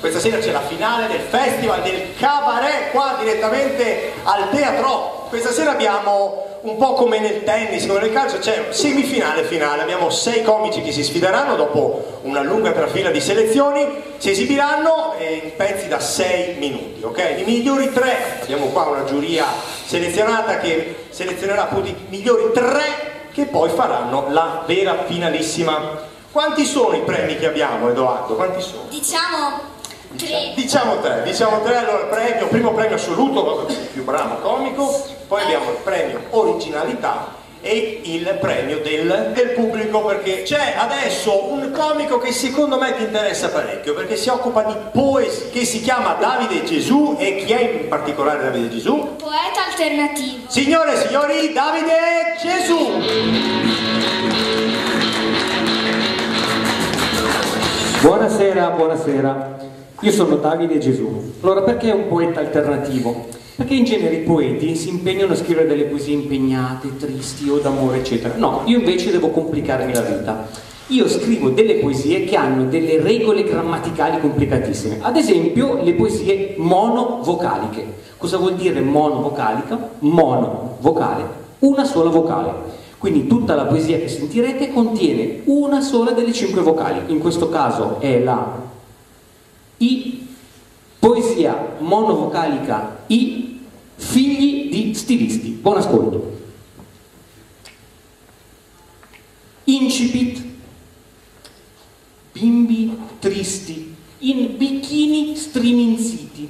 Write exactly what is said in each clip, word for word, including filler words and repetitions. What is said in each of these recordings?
Questa sera c'è la finale del festival del cabaret qua direttamente al teatro. Questa sera abbiamo un po' come nel tennis, come nel calcio, c'è semifinale finale. Abbiamo sei comici che si sfideranno dopo una lunga trafila di selezioni, si esibiranno in pezzi da sei minuti, ok? I migliori tre, abbiamo qua una giuria selezionata che selezionerà appunto i migliori tre che poi faranno la vera finalissima. Quanti sono i premi che abbiamo, Edoardo? Quanti sono? Diciamo tre. Diciamo tre, diciamo tre, allora il premio, primo premio assoluto, il più bravo comico, poi abbiamo il premio originalità e il premio del, del pubblico, perché c'è adesso un comico che secondo me ti interessa parecchio, perché si occupa di poesia, che si chiama Davide Gesù. E chi è in particolare Davide Gesù? Poeta alternativo. Signore e signori, Davide Gesù! Buonasera, buonasera. Io sono Davide Gesù. Allora, perché un poeta alternativo? Perché in genere i poeti si impegnano a scrivere delle poesie impegnate, tristi o d'amore, eccetera. No, io invece devo complicarmi la vita. Io scrivo delle poesie che hanno delle regole grammaticali complicatissime. Ad esempio, le poesie monovocaliche. Cosa vuol dire monovocalica? Mono, vocale, una sola vocale. Quindi tutta la poesia che sentirete contiene una sola delle cinque vocali. In questo caso è la I, poesia monovocalica I, figli di stilisti. Buon ascolto. Incipit. Bimbi tristi in bikini striminziti,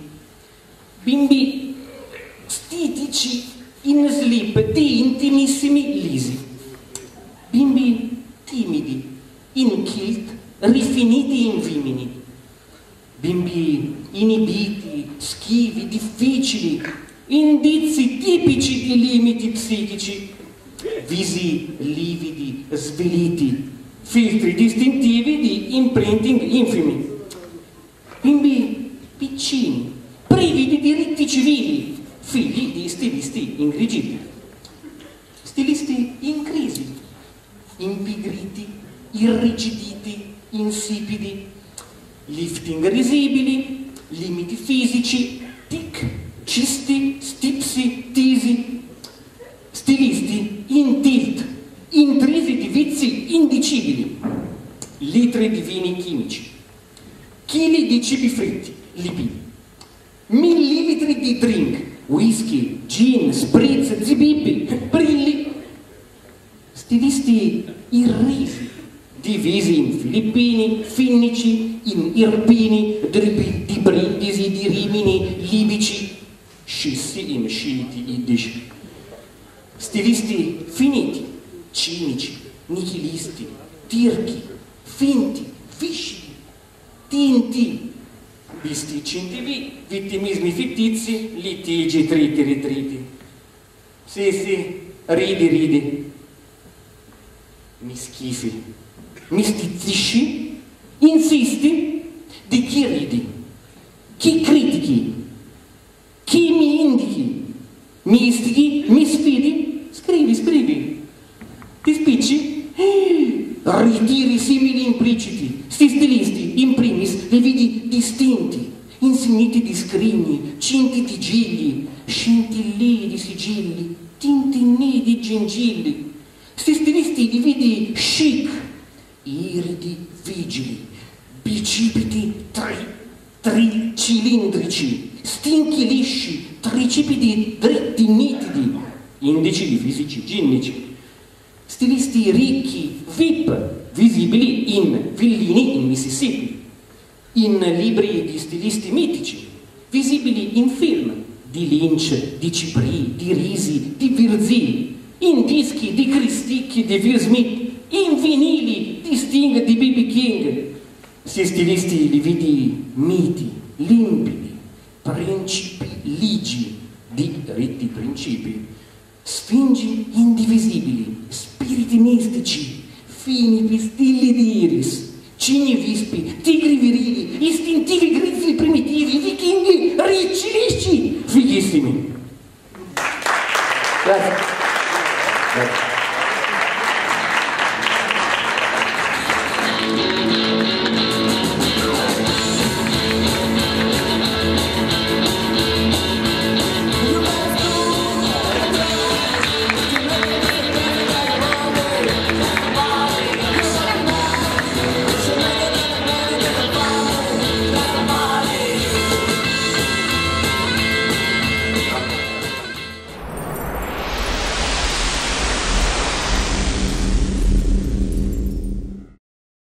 bimbi stitici in slip di intimissimi lisi, bimbi timidi in kilt rifiniti in vimini, bimbi inibiti, schivi, difficili, indizi tipici di limiti psichici, visi lividi, sveliti, filtri distintivi di imprinting infimi, bimbi piccini, privi di diritti civili, figli di stilisti ingrigiti, stilisti in crisi, impigriti, irrigiditi, insipidi, lifting risibili, limiti fisici, tic, cisti, stipsi, tisi, stilisti in tilt, intrisi di vizi indicibili, litri di vini chimici, chili di cibi fritti, lipidi, millilitri di drink, whisky, gin, spritz, zibibbi, brilli, stilisti irrisi, divisi in filippini, finnici, in irpini, di brindisi, di rimini, libici, scissi in sciiti iddici, stilisti finiti, cinici, nichilisti, tirchi, finti, viscidi, tinti, bisticci in tv, vittimismi fittizi, litigi, triti, ritriti. Sì, sì, ridi, ridi. Mi schifi, mi stizzisci, insisti, di chi ridi, chi critichi, chi mi indichi, mi istighi, mi sfidi, scrivi, scrivi. Ti spicci? Eh, ritiri simili impliciti, sti stilisti, in primis, li vidi distinti, insigniti di scrigni, cinti di gigli, scintillii di sigilli, tintinnii di gingilli. Sti stilisti li vidi chic, iridi vigili, bicipiti tri, tricilindrici, stinchi lisci, tricipiti dritti nitidi, indici di fisici ginnici. Stilisti ricchi, V I P, visibili in villini in Mississippi, in libri di stilisti mitici, visibili in film di Lynch, di Cipri, di Risi, di Virzì, in dischi di Cristicchi, di Will Smith, in vinili di Sting, di B B King. Si stilisti li vidi miti, limpidi, principi ligi, di dritti principi, sfingi indivisibili, spiriti mistici, fini pistilli di iris, cigni vispi, tigri virili, istintivi grizzli primitivi, vichinghi ricci lisci, fighissimi.